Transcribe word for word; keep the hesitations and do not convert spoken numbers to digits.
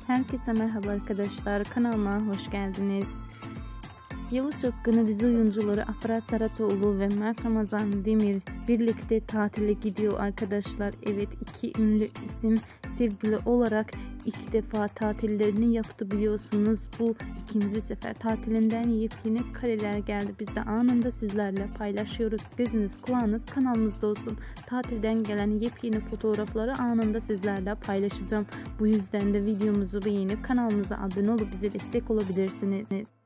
Herkese merhaba arkadaşlar, kanalıma hoş geldiniz. Yalı Çapkını dizi oyuncuları Afra Saraçoğlu ve Mert Ramazan Demir birlikte tatile gidiyor arkadaşlar. Evet, iki ünlü isim sevgili olarak ilk defa tatillerini yaptı biliyorsunuz. Bu ikinci sefer tatilinden yepyeni kareler geldi. Biz de anında sizlerle paylaşıyoruz. Gözünüz kulağınız kanalımızda olsun. Tatilden gelen yepyeni fotoğrafları anında sizlerle paylaşacağım. Bu yüzden de videomuzu beğenip kanalımıza abone olup bize destek olabilirsiniz.